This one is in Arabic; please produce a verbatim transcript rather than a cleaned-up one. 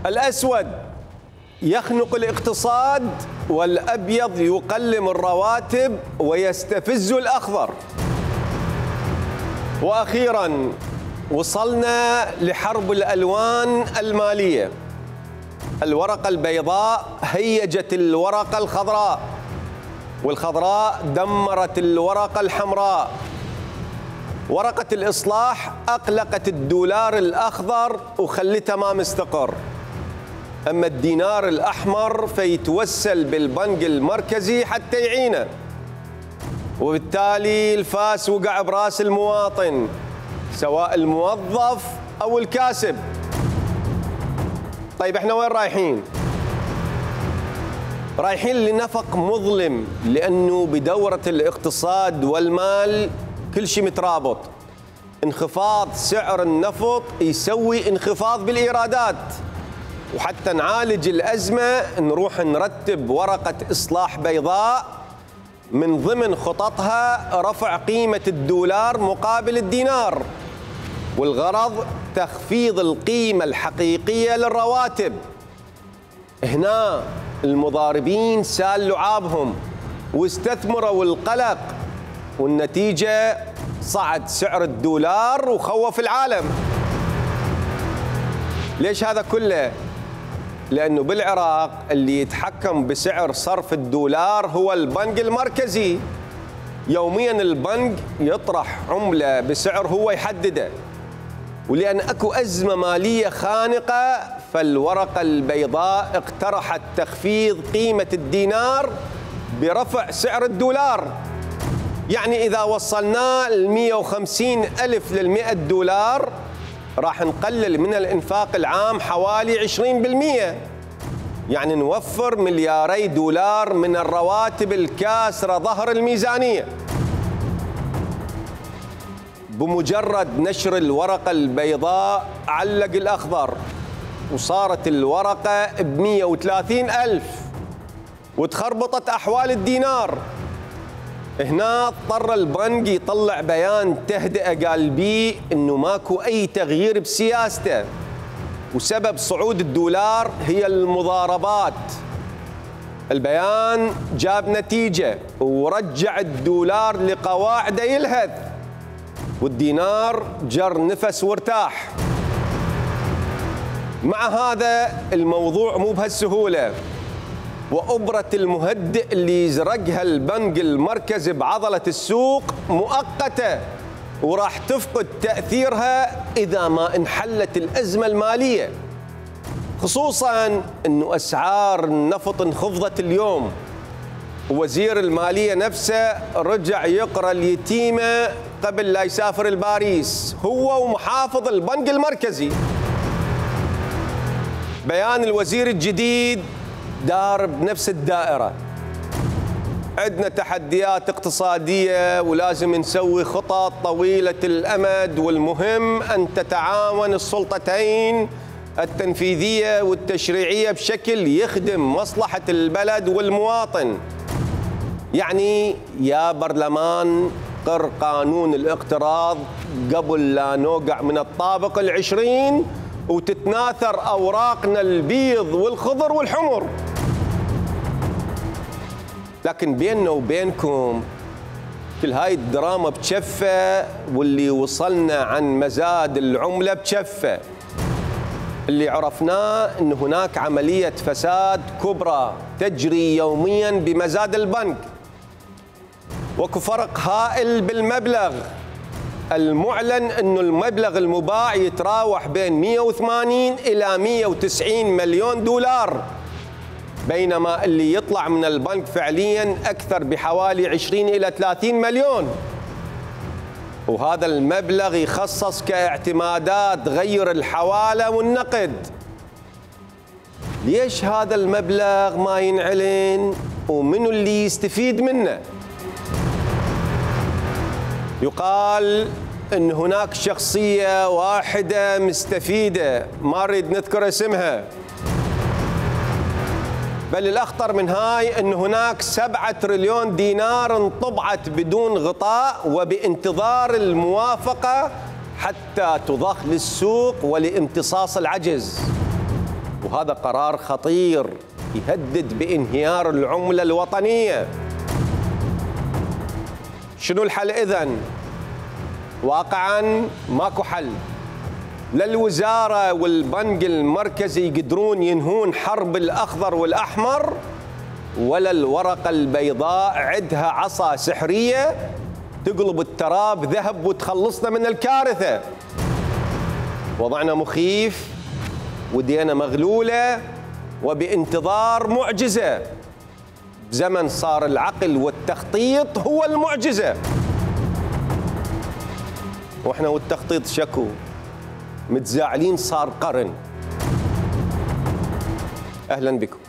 الأسود يخنق الاقتصاد، والأبيض يقلم الرواتب ويستفز الأخضر. وأخيراً وصلنا لحرب الألوان المالية. الورقة البيضاء هيجت الورقة الخضراء، والخضراء دمرت الورقة الحمراء. ورقة الإصلاح أقلقت الدولار الأخضر وخلته ما مستقر، أما الدينار الأحمر فيتوسل بالبنك المركزي حتى يعينه، وبالتالي الفاس وقع براس المواطن سواء الموظف أو الكاسب. طيب احنا وين رايحين؟ رايحين لنفق مظلم، لأنه بدورة الاقتصاد والمال كل شيء مترابط. انخفاض سعر النفط يسوي انخفاض بالإيرادات، وحتى نعالج الأزمة نروح نرتب ورقة إصلاح بيضاء من ضمن خططها رفع قيمة الدولار مقابل الدينار، والغرض تخفيض القيمة الحقيقية للرواتب. هنا المضاربين سال لعابهم واستثمروا القلق، والنتيجة صعد سعر الدولار وخوف العالم. ليش هذا كله؟ لأنه بالعراق اللي يتحكم بسعر صرف الدولار هو البنك المركزي. يوميا البنك يطرح عملة بسعر هو يحدده، ولأن أكو أزمة مالية خانقة فالورقة البيضاء اقترحت تخفيض قيمة الدينار برفع سعر الدولار. يعني إذا وصلناه ل مئة وخمسين ألف للمئة دولار راح نقلل من الإنفاق العام حوالي عشرين بالمئة، يعني نوفر ملياري دولار من الرواتب الكاسرة ظهر الميزانية. بمجرد نشر الورقة البيضاء علق الأخضر، وصارت الورقة ب مئة وثلاثين ألف، وتخربطت أحوال الدينار. هنا اضطر البنك يطلع بيان تهدئة قال بيه انه ماكو اي تغيير بسياسته، وسبب صعود الدولار هي المضاربات. البيان جاب نتيجة ورجع الدولار لقواعده يلهث، والدينار جر نفس وارتاح. مع هذا الموضوع مو بهالسهولة، وأبرة المهدئ اللي يزرقها البنك المركزي بعضلة السوق مؤقتة، وراح تفقد تأثيرها إذا ما انحلت الأزمة المالية، خصوصاً أنه أسعار النفط انخفضت اليوم، ووزير المالية نفسه رجع يقرأ اليتيمة قبل لا يسافر الباريس هو ومحافظ البنك المركزي. بيان الوزير الجديد دار بنفس الدائرة. عندنا تحديات اقتصادية ولازم نسوي خطط طويلة الأمد، والمهم أن تتعاون السلطتين التنفيذية والتشريعية بشكل يخدم مصلحة البلد والمواطن. يعني يا برلمان قر قانون الاقتراض قبل لا نوقع من الطابق العشرين وتتناثر أوراقنا البيض والخضر والحمر. لكن بيننا وبينكم كل هاي الدراما بشفة، واللي وصلنا عن مزاد العملة بشفة. اللي عرفناه أن هناك عملية فساد كبرى تجري يوميا بمزاد البنك، وكو فرق هائل بالمبلغ. المعلن أنه المبلغ المباع يتراوح بين مئة وثمانين إلى مئة وتسعين مليون دولار، بينما اللي يطلع من البنك فعليا أكثر بحوالي عشرين إلى ثلاثين مليون، وهذا المبلغ يخصص كاعتمادات غير الحوالة والنقد. ليش هذا المبلغ ما ينعلن ومنو اللي يستفيد منه؟ يقال أن هناك شخصية واحدة مستفيدة ما نريد نذكر اسمها، بل الأخطر من هاي أن هناك سبعة تريليون دينار انطبعت بدون غطاء وبانتظار الموافقة حتى تضخ للسوق ولامتصاص العجز. وهذا قرار خطير يهدد بانهيار العملة الوطنية. شنو الحل إذن؟ واقعاً ماكو حل. لا الوزارة والبنك المركزي يقدرون ينهون حرب الأخضر والأحمر، ولا الورقة البيضاء عندها عصا سحرية تقلب التراب ذهب وتخلصنا من الكارثة. وضعنا مخيف ودينا مغلولة وبانتظار معجزة، بزمن صار العقل والتخطيط هو المعجزة. واحنا والتخطيط شكو متزاعلين صار قرن. أهلا بكم.